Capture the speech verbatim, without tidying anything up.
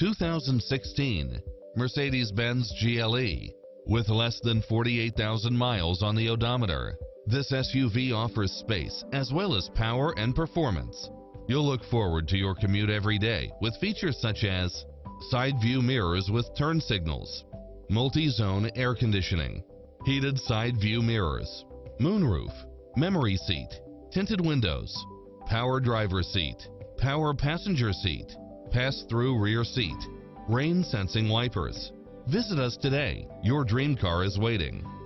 two thousand sixteen Mercedes-Benz G L E. With less than forty-eight thousand miles on the odometer, this S U V offers space as well as power and performance. You'll look forward to your commute every day with features such as side view mirrors with turn signals, multi-zone air conditioning, heated side view mirrors, moonroof, memory seat, tinted windows, power driver seat, power passenger seat, pass-through rear seat, rain sensing wipers. Visit us today. Your dream car is waiting.